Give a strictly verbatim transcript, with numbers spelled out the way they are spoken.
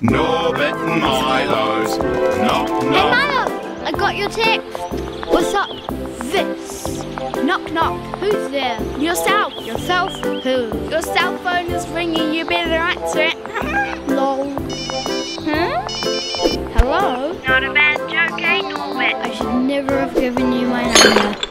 Norbert and Mylo's Knock Hey Knock. Mylo, I got your text. What's up? This. Knock knock. Who's there? Yourself. Yourself? Who? Your cell phone is ringing. You better answer it. Lol. Huh? Hello? Not a bad joke, eh, Norbert? I should never have given you my number.